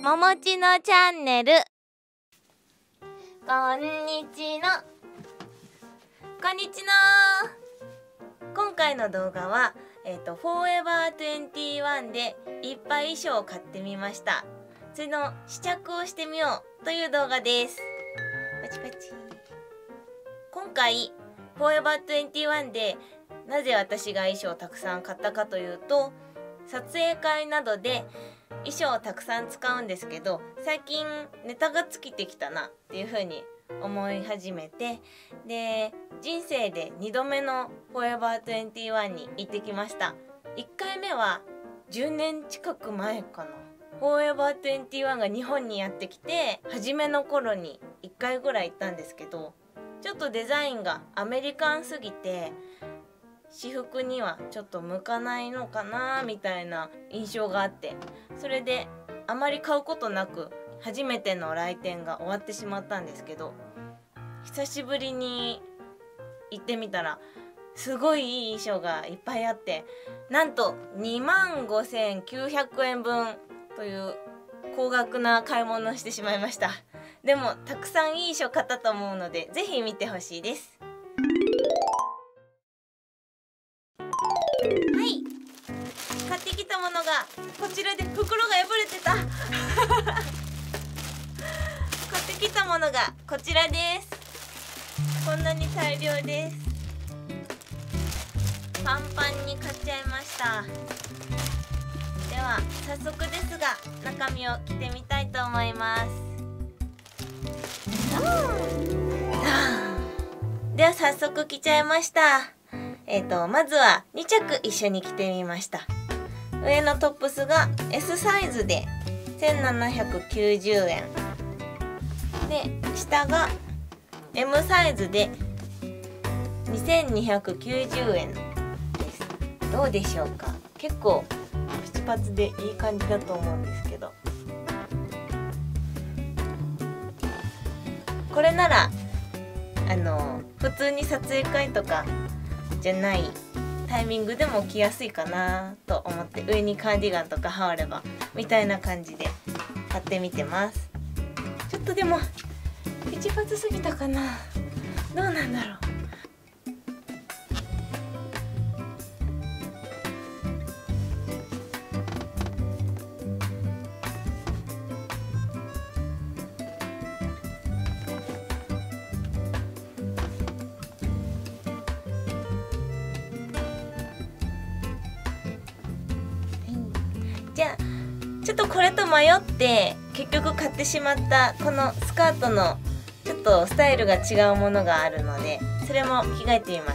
ももちのチャンネル。こんにちは。こんにちは。今回の動画はフォーエバー21でいっぱい衣装を買ってみました。それの試着をしてみようという動画です。パチパチ。今回フォーエバー21でなぜ私が衣装をたくさん買ったかというと、撮影会などで衣装をたくさん使うんですけど、最近ネタが尽きてきたなっていう風に思い始めて、で人生で2度目のフォーエバー21に行ってきました。1回目は10年近く前かな。フォーエバー21が日本にやってきて初めの頃に1回ぐらい行ったんですけど、ちょっとデザインがアメリカンすぎて私服にはちょっと向かないのかなみたいな印象があって、それであまり買うことなく初めての来店が終わってしまったんですけど、久しぶりに行ってみたらすごいいい衣装がいっぱいあって、なんと25,900円分という高額な買い物をしてしまいました。でもたくさんいい衣装買ったと思うので、ぜひ見てほしいです。はい、買ってきたものがこちらで、袋が破れてた買ってきたものがこちらです。こんなに大量です。パンパンに買っちゃいました。では早速ですが中身を着てみたいと思います。では早速着ちゃいました。まずは2着一緒に着てみました。上のトップスが S サイズで1790円で、下が M サイズで2290円です。どうでしょうか。結構プチパツでいい感じだと思うんですけど、これなら普通に撮影会とかじゃないタイミングでも着やすいかなと思って、上にカーディガンとか羽織ればみたいな感じで買ってみてます。ちょっとでもピチパツすぎたかな。どうなんだろう。じゃあちょっとこれと迷って結局買ってしまったこのスカートのちょっとスタイルが違うものがあるので、それも着替えてみます。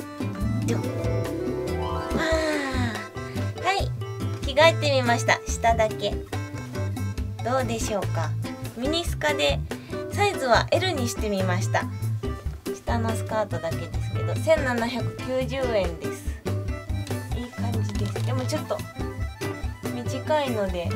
はい、着替えてみました。下だけどうでしょうか。ミニスカでサイズは L にしてみました。下のスカートだけですけど1790円です。いい感じです。でもちょっと短いので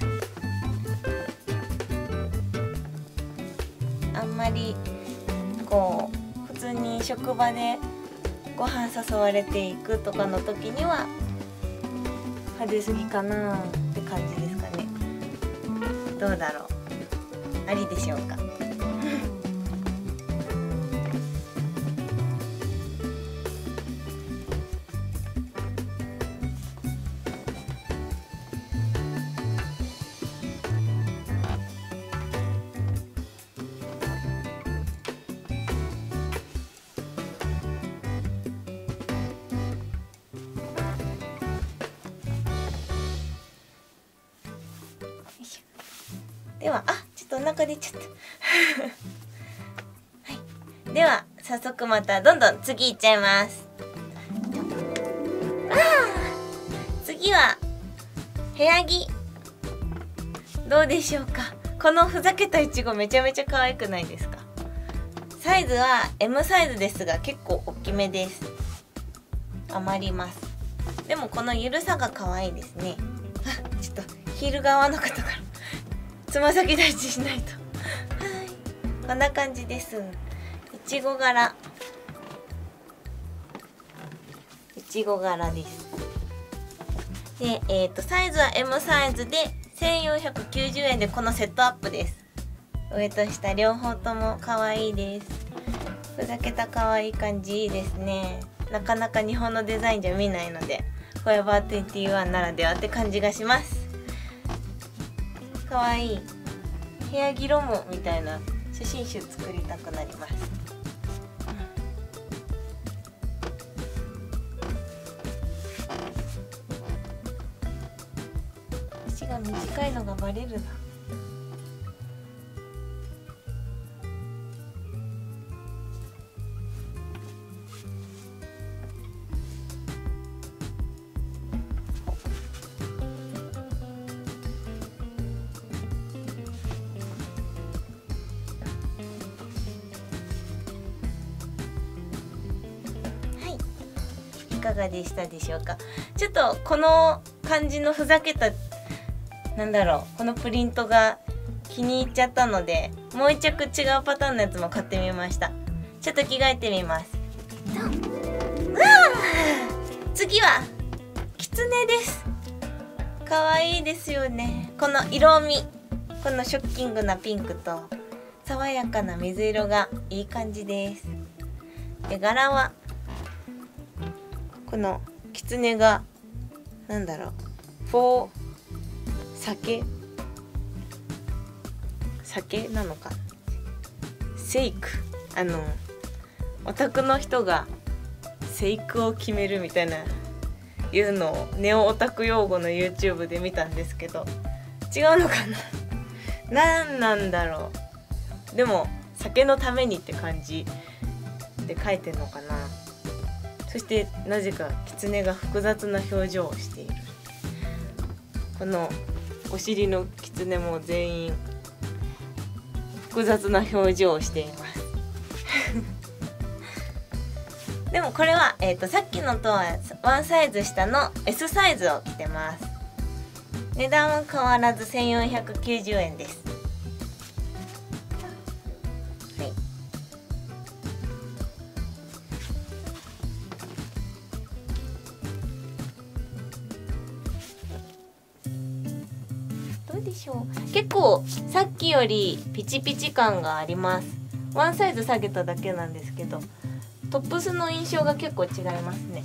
あんまりこう普通に職場でご飯誘われていくとかの時には派手すぎかなって感じですかね。どうだろう、ありでしょうか。ではちょっとお腹出ちゃったはい、では早速またどんどん次いっちゃいます。次は部屋着。どうでしょうか。このふざけたいちごめちゃめちゃ可愛くないですか。サイズは M サイズですが結構大きめです。余ります。でもこのゆるさが可愛いですね。ちょっとヒール側の方からつま先立ちしないとはい、こんな感じです。いちご柄です。で、サイズは M サイズで 1490円でこのセットアップです。上と下両方とも可愛いです。ふざけた可愛い感じいいですね。なかなか日本のデザインじゃ見ないのでフォーエバー21ならではって感じがします。可愛い部屋着ロムみたいな写真集作りたくなります。足が短いのがバレるな。いかがでしたでしょうか。ちょっとこの感じのふざけたこのプリントが気に入っちゃったので、もう一着違うパターンのやつも買ってみました。ちょっと着替えてみます。次はキツネです。可愛いですよね。この色味、このショッキングなピンクと爽やかな水色がいい感じです。で柄はこのキツネが酒なのか、セイク、オタクの人がセイクを決めるみたいないうのをネオオタク用語の YouTube で見たんですけど、違うのかな、なんだろう。でも酒のためにって感じで書いてんのかな。そしてなぜかキツネが複雑な表情をしている。このお尻のキツネも全員複雑な表情をしていますでもこれは、さっきのとはワンサイズ下の S サイズを着てます。値段は変わらず1490円です。どうでしょう。結構さっきよりピチピチ感があります。ワンサイズ下げただけなんですけど、トップスの印象が結構違いますね。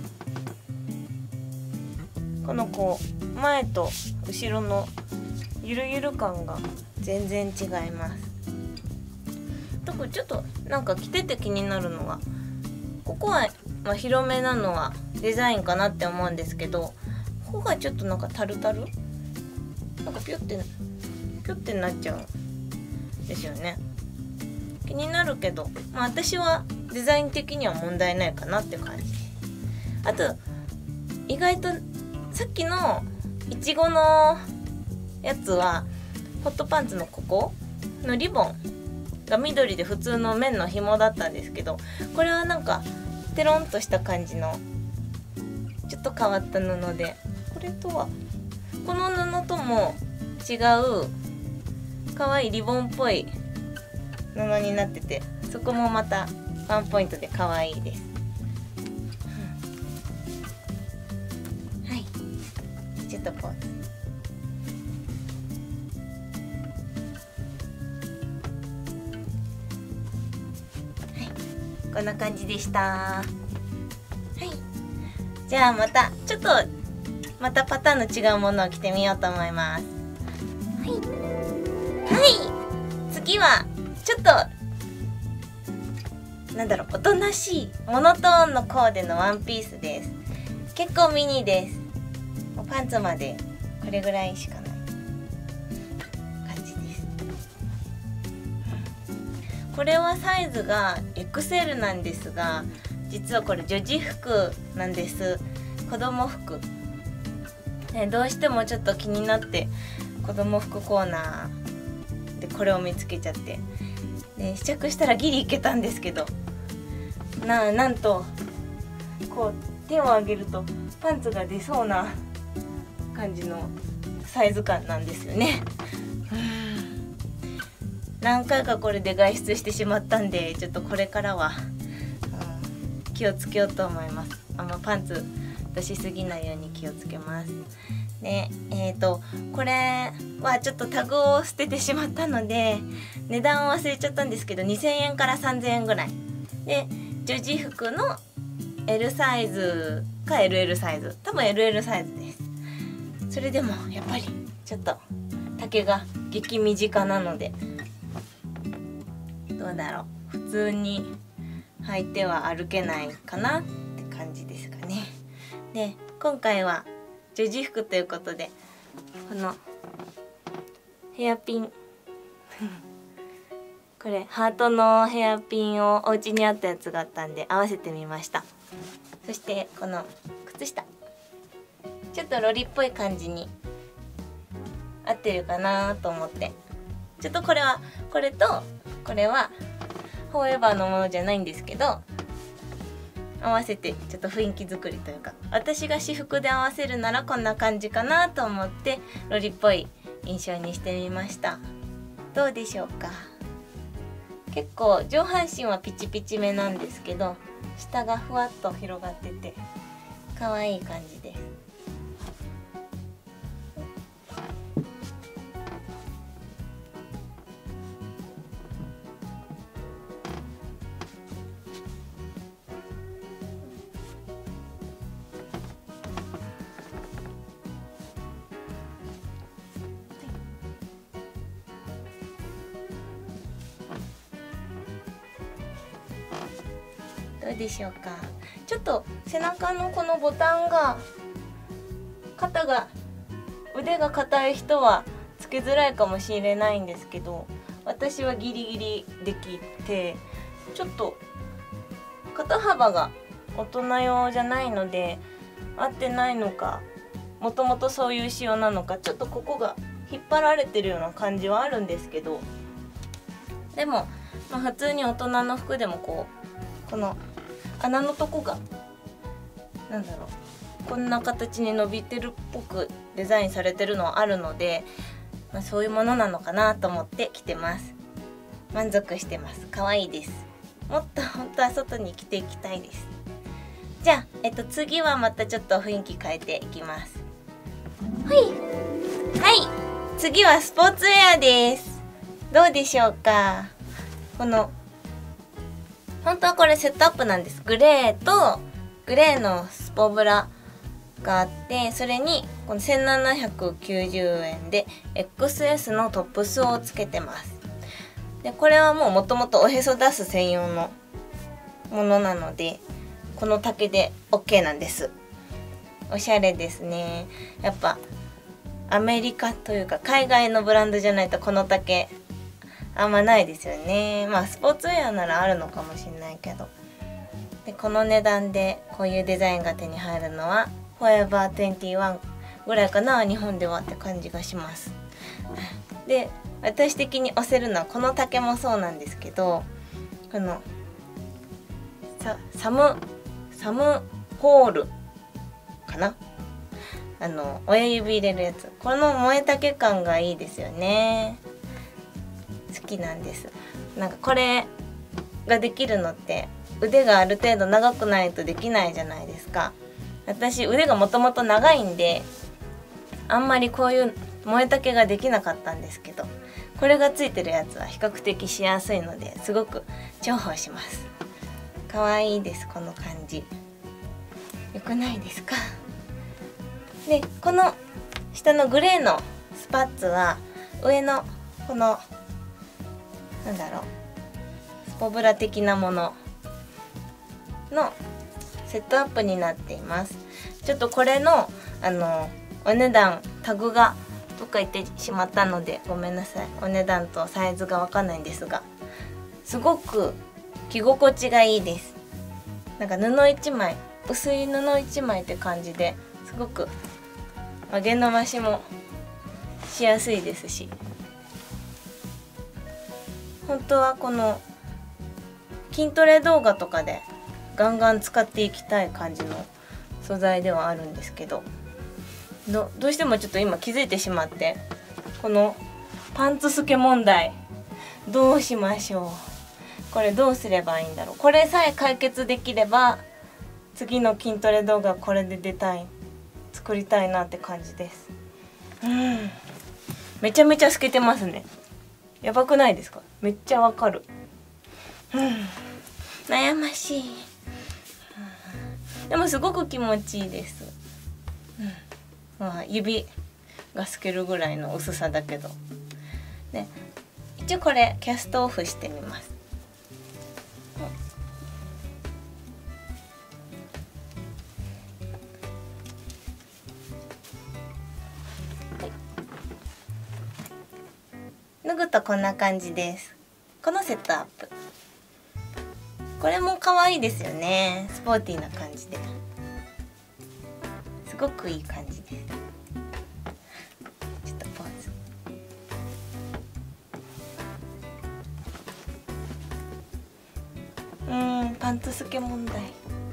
この前と後ろのゆるゆる感が全然違います。だからちょっと着てて気になるのが、ここは広めなのはデザインかなって思うんですけど、ここがちょっとタルタルピュってなっちゃうんですよね。気になるけど、私はデザイン的には問題ないかなって感じ。あと意外とさっきのいちごのやつはホットパンツのここのリボンが緑で普通の綿の紐だったんですけど、これはテロンとした感じのちょっと変わった布で、この布とも違う可愛いリボンっぽい布になってて、そこもまたワンポイントで可愛いです。はい、ちょっとポーズ。こんな感じでした。はい、じゃあまたパターンの違うものを着てみようと思います。はい、次はちょっとおとなしいモノトーンのコーデのワンピースです。結構ミニです。パンツまでこれぐらいしかない感じです。これはサイズが XL なんですが、実はこれ女児服なんです。子供服、どうしてもちょっと気になって子供服コーナーでこれを見つけちゃって、で試着したらギリいけたんですけど、なんと手を上げるとパンツが出そうな感じのサイズ感なんですよね。何回かこれで外出してしまったんで、ちょっとこれからは、気をつけようと思います。パンツ出しすぎないように気をつけます。 でこれはちょっとタグを捨ててしまったので値段を忘れちゃったんですけど、2000円から3000円ぐらいで、女児服の L サイズか LL サイズ、多分 LL サイズです。それでもやっぱりちょっと丈が激短なので、どうだろう、普通に履いては歩けないかなって感じですかね。で今回は女児服ということで、このヘアピンこれハートのヘアピンをお家にあったやつがあったんで合わせてみました。そしてこの靴下、ちょっとロリっぽい感じに合ってるかなと思って、ちょっとこれとこれはフォーエバーのものじゃないんですけど、合わせてちょっと雰囲気作りというか、私が私服で合わせるならこんな感じかなと思ってロリっぽい印象にしてみました。どうでしょうか。結構上半身はピチピチめなんですけど、下がふわっと広がってて可愛い感じです。どうでしょうか。ちょっと背中のこのボタンが腕が硬い人はつけづらいかもしれないんですけど、私はギリギリできて、ちょっと肩幅が大人用じゃないので合ってないのか、もともとそういう仕様なのか、ちょっとここが引っ張られてるような感じはあるんですけど、でも、普通に大人の服でもこの穴のとこがなんだろう、こんな形に伸びてるっぽくデザインされてるのはあるので、そういうものなのかなと思って着てます。満足してます。可愛いです。もっと本当は外に着ていきたいです。じゃあ、次はまたちょっと雰囲気変えていきます。はい、次はスポーツウェアです。どうでしょうか。本当はこれセットアップなんです。グレーのスポブラがあって、それにこの1790円で XS のトップスをつけてます。でこれはもともとおへそ出す専用のものなので、この丈で OK なんです。おしゃれですね。やっぱアメリカというか海外のブランドじゃないとこの丈あんまないですよね。スポーツウェアならあるのかもしれないけど。でこの値段でこういうデザインが手に入るのはフォーエバー21ぐらいかな、日本ではって感じがします。で私的に推せるのはこの丈もそうなんですけど、このサムホールかな、親指入れるやつ、この萌え丈感がいいですよね。好きなんです。なんかこれができるのって腕がある程度長くないとできないじゃないですか。私腕がもともと長いんであんまりこういう萌え丈ができなかったんですけど、これがついてるやつは比較的しやすいのですごく重宝します。可愛いです。この感じよくないですか。でこの下のグレーのスパッツは上のこのなんだろう、スポブラ的なもののセットアップになっています。ちょっとこれのお値段タグがどっか行ってしまったのでごめんなさい。お値段とサイズがわかんないんですが、すごく着心地がいいです。なんか布一枚、薄い布一枚って感じですごく曲げ伸ばしもしやすいですし、本当はこの筋トレ動画とかでガンガン使っていきたい感じの素材ではあるんですけど、どうしてもちょっと今気づいてしまって、このパンツ透け問題どうしましょう。これどうすればいいんだろう。これさえ解決できれば次の筋トレ動画これで出たい作りたいなって感じです。めちゃめちゃ透けてますね。やばくないですか？めっちゃわかる。悩ましい。でもすごく気持ちいいです。まあ指が透けるぐらいの薄さだけど。で、一応これキャストオフしてみます。脱ぐとこんな感じです。このセットアップ。これも可愛いですよね。スポーティーな感じで。すごくいい感じです。ちょっとポーズ。パンツ透け問題。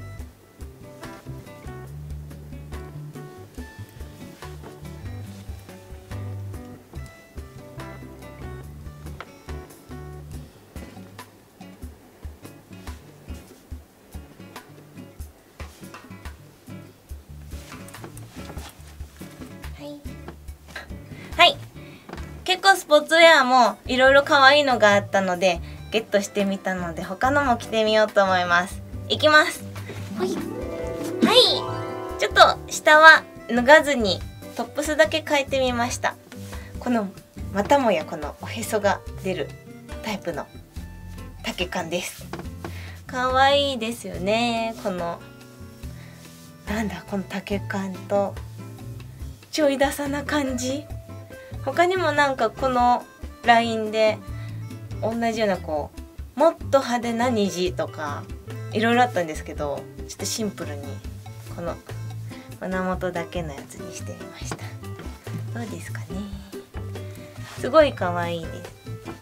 はい、結構スポーツウェアもいろいろ可愛いのがあったのでゲットしてみたので、他のも着てみようと思います。いきます。はい、ちょっと下は脱がずにトップスだけ変えてみました。このまたもやこのおへそが出るタイプの丈感です。可愛いですよね。このこの丈感とちょいダサな感じ。他にもこのラインで同じようなもっと派手な虹とかいろいろあったんですけど、ちょっとシンプルにこの胸元だけのやつにしてみました。どうですかね。すごい可愛いです。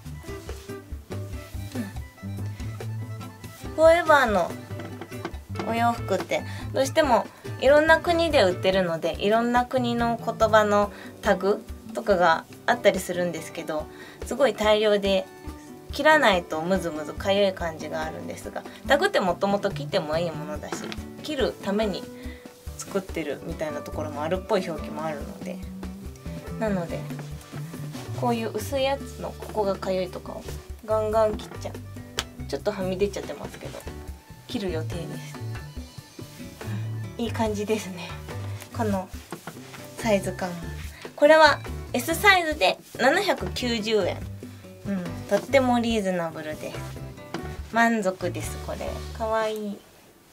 フォーエバーのお洋服ってどうしてもいろんな国で売ってるので、いろんな国の言葉のタグとかがあったりするんですけど、すごい大量で切らないとムズムズかゆい感じがあるんですが、タグってもともと切ってもいいものだし、切るために作ってるみたいなところもあるっぽい表記もあるので、なのでこういう薄いやつのここがかゆいとかをガンガン切っちゃう。ちょっとはみ出ちゃってますけど切る予定です。いい感じですね。このサイズ感、これは S サイズで790円。とってもリーズナブルです。満足です。これかわいい。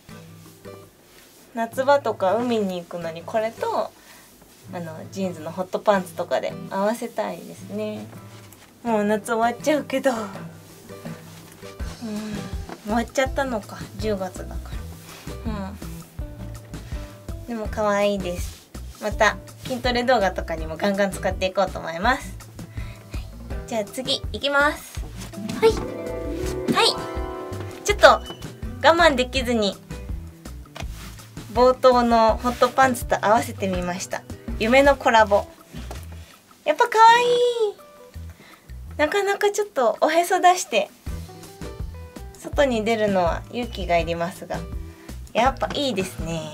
夏場とか海に行くのにこれとジーンズのホットパンツとかで合わせたいですね。もう夏終わっちゃうけど、終わっちゃったのか、10月だから。でも可愛いです。また筋トレ動画とかにもガンガン使っていこうと思います。じゃあ次いきます。ちょっと我慢できずに冒頭のホットパンツと合わせてみました。夢のコラボ。やっぱ可愛い。なかなかちょっとおへそ出して外に出るのは勇気がいりますが、やっぱいいですね。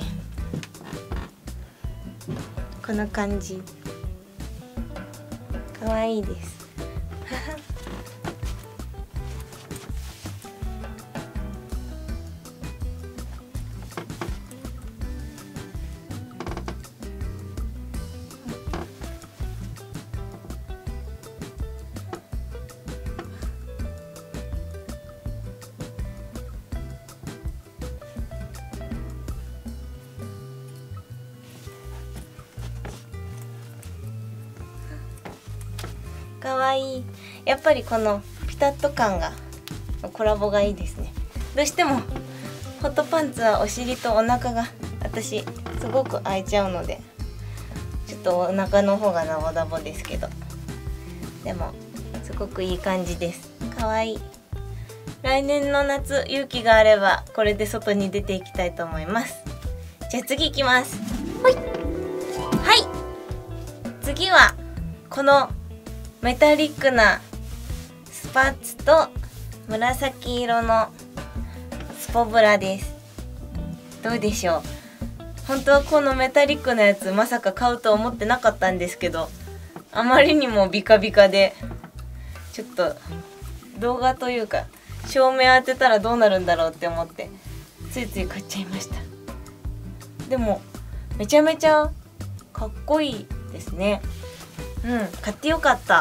この感じ可愛いです。かわいい。やっぱりこのピタッと感がコラボがいいですね。どうしてもホットパンツはお尻とお腹が私すごく開いちゃうので、ちょっとお腹の方がダボダボですけど、でもすごくいい感じです。かわいい。来年の夏勇気があればこれで外に出ていきたいと思います。じゃあ次いきます。次はこのメタリックなスパッツと紫色のスポブラです。どうでしょう。 本当はこのメタリックなやつまさか買うと思ってなかったんですけど、あまりにもビカビカでちょっと動画というか照明当てたらどうなるんだろうって思ってついつい買っちゃいました。でもめちゃめちゃかっこいいですね。買ってよかった。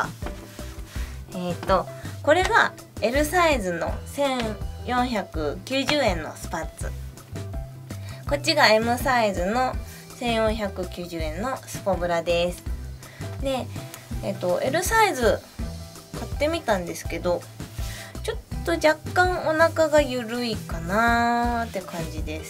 これが L サイズの1490円のスパッツ、こっちが M サイズの1490円のスポブラです。で、L サイズ買ってみたんですけど、ちょっと若干お腹が緩いかなーって感じです。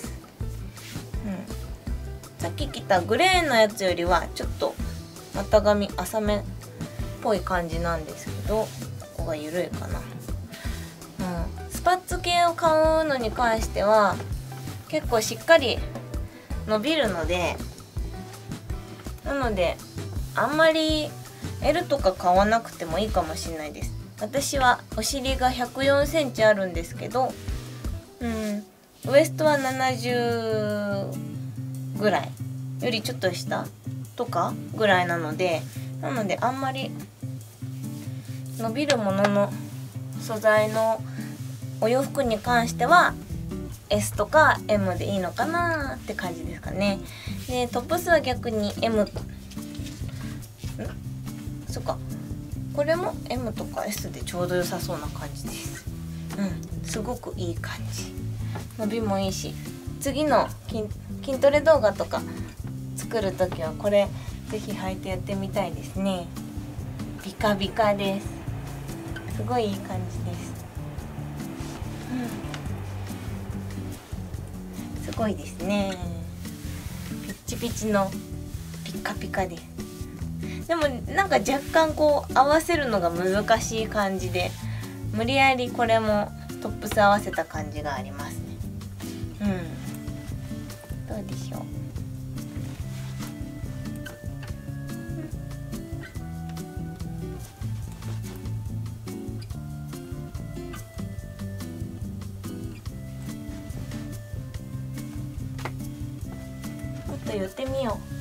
さっき着たグレーのやつよりはちょっと股上浅めっぽい感じなんですけど、ここが緩いかな。スパッツ系を買うのに関しては結構しっかり伸びるので、なのであんまり L とか買わなくてもいいかもしれないです。私はお尻が104センチあるんですけど、ウエストは70ぐらいよりちょっと下とかぐらいなのであんまり伸びるものの素材のお洋服に関しては S とか M でいいのかなって感じですかね。でトップスは逆に M、そっか、これも M とか S でちょうど良さそうな感じです。すごくいい感じ、伸びもいいし、次の筋トレ動画とか作る時はこれぜひ履いてやってみたいですね。ビカビカです。すごいいい感じです。すごいですね。ピッチピチのピカピカです。でもなんか若干こう合わせるのが難しい感じで、無理やりこれもトップス合わせた感じがありますね。どうでしょう。もっと寄ってみよう。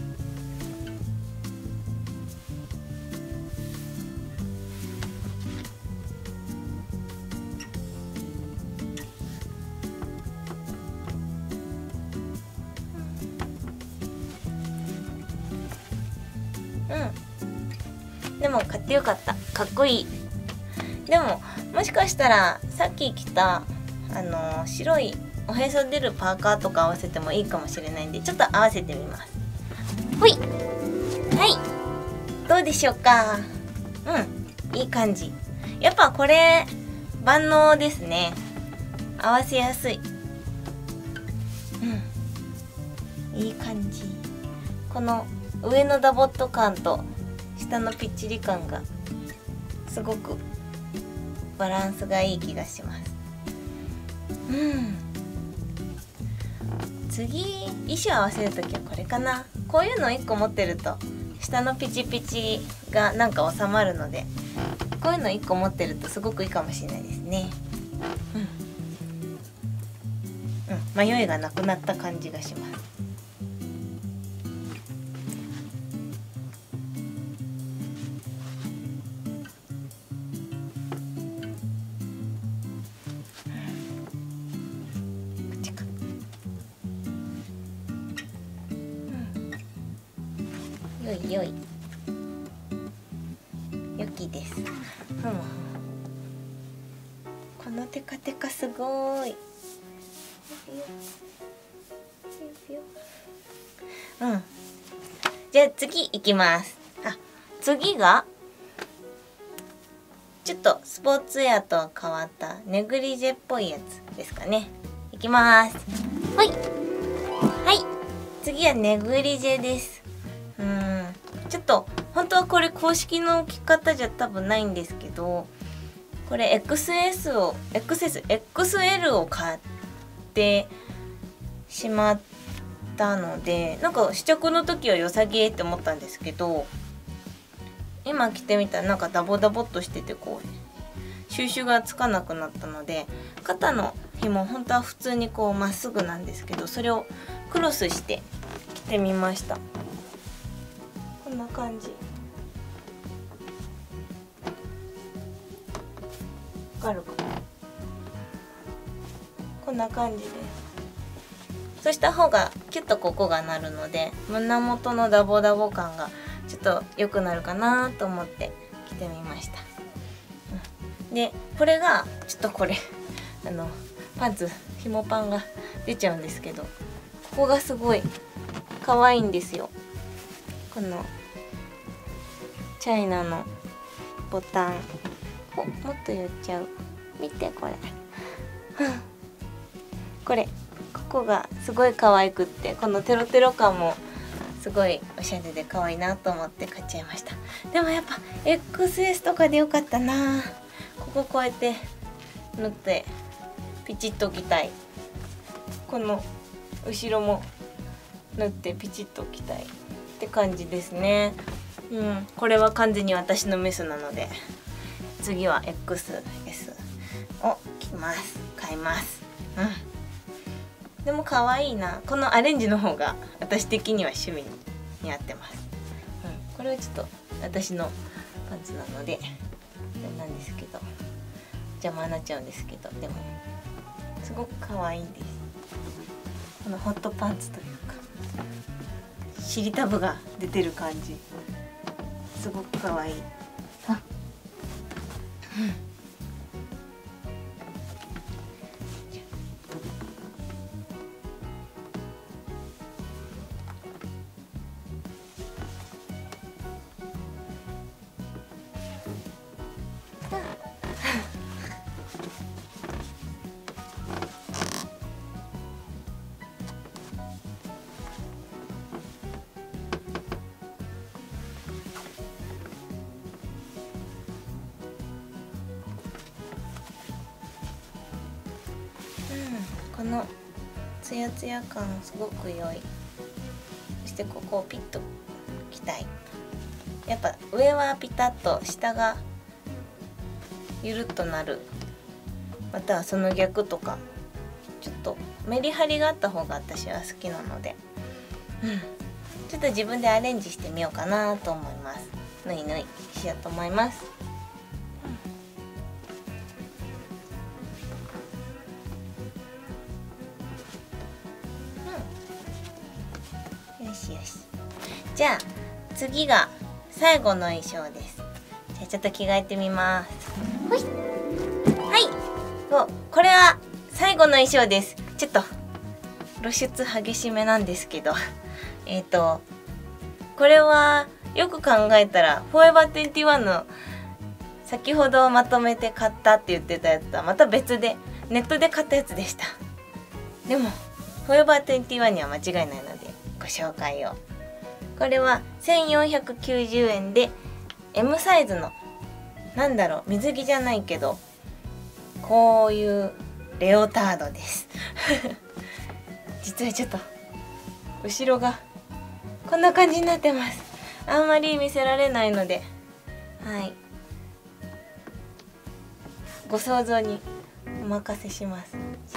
でも買ってよかった。かっこいい。でももしかしたらさっき着た白いおへそ出るパーカーとか合わせてもいいかもしれないんで、ちょっと合わせてみます。ほい。はい、どうでしょうか。いい感じ。やっぱこれ万能ですね。合わせやすい。いい感じ。この上のダボっと感と下のピッチリ感がすごくバランスがいい気がします。次衣装合わせるときはこれかな。こういうの1個持ってると下のピチピチがなんか収まるので、こういうの1個持ってるとすごくいいかもしれないですね。迷いがなくなった感じがします。よいよい、よきです。このテカテカすごーい。じゃあ次いきます。次がちょっとスポーツウェアとは変わったネグリジェっぽいやつですかね。いきます。はい、次はネグリジェです。ちょっと本当はこれ公式の着方じゃ多分ないんですけど、これ XL を買ってしまったので、なんか試着の時は良さげって思ったんですけど、今着てみたらなんかダボダボっとしてて、こう収集がつかなくなったので、肩の紐本当は普通にこうまっすぐなんですけど、それをクロスして着てみました。こんな感じ。わかるかな。こんな感じです。そうした方がキュッとここがなるので、胸元のダボダボ感がちょっと良くなるかなと思って着てみました。でこれがちょっとこれパンツ紐パンが出ちゃうんですけど、ここがすごい可愛いんですよ。このチャイナのボタン、お、もっと寄っちゃう。見てこれこれ、ここがすごい可愛くって、このテロテロ感もすごいおしゃれで可愛いなと思って買っちゃいました。でもやっぱ XS とかでよかったな。こここうやって縫ってピチッと着たい。この後ろも縫ってピチッと着たいって感じですね。これは完全に私のメスなので、次は XS を着ます。買います。でも可愛いな。このアレンジの方が私的には趣味に合ってます。これはちょっと私のパンツなのでなんですけど、邪魔になっちゃうんですけど、でもすごく可愛いんです。このホットパンツというか尻タブが出てる感じ、すごく可愛い。このツヤツヤ感すごく良い。そしてここをピッと着たい。やっぱ上はピタッと、下がゆるっとなる、またはその逆とか、ちょっとメリハリがあった方が私は好きなので、ちょっと自分でアレンジしてみようかなと思います。ぬいぬいしようと思います。よしよし。じゃあ次が最後の衣装です。じゃあちょっと着替えてみます。ほい。はい。これは最後の衣装です。ちょっと露出激しめなんですけどこれはよく考えたらフォーエバー21の先ほどまとめて買ったって言ってたやつとはまた別でネットで買ったやつでした。でもフォーエバー21には間違いないのでご紹介を。これは1490円で M サイズの水着じゃないけどこういうレオタードです実はちょっと後ろがこんな感じになってます。あんまり見せられないので、ご想像にお任せします。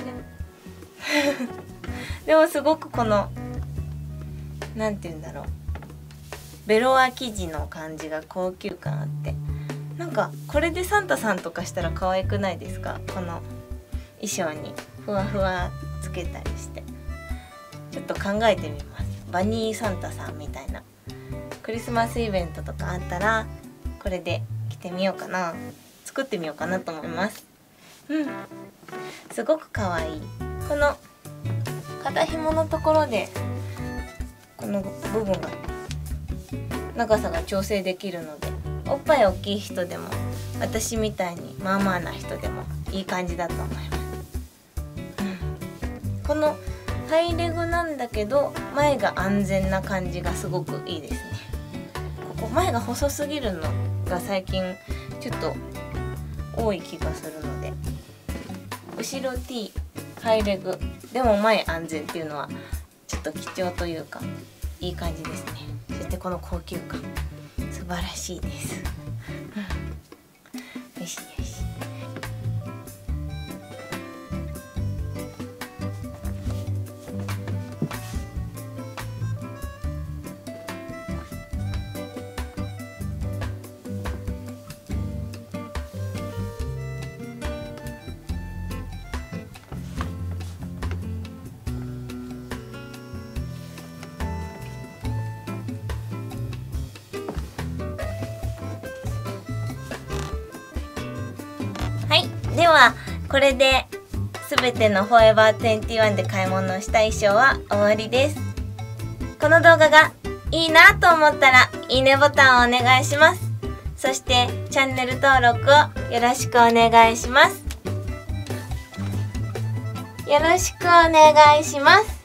でもすごくこのなんて言うんだろう、ベロア生地の感じが高級感あって、なんかこれでサンタさんとかしたら可愛くないですか？この衣装にふわふわつけたりして、ちょっと考えてみます。バニーサンタさんみたいなクリスマスイベントとかあったらこれで着てみようかな、作ってみようかなと思います。すごく可愛い。この肩紐のところでこの部分が長さが調整できるので、おっぱい大きい人でも私みたいにまあまあな人でもいい感じだと思います。このハイレグなんだけど前が安全な感じがすごくいいですね。ここ前が細すぎるのが最近ちょっと多い気がするので、後ろ T ハイレグでも前安全っていうのはちょっと貴重というかいい感じですね。そしてこの高級感素晴らしいです。よしよし。 ではこれで全てのフォーエバー21で買い物をした衣装は終わりです。この動画がいいなと思ったらいいねボタンをお願いします。そしてチャンネル登録をよろしくお願いします。よろしくお願いします。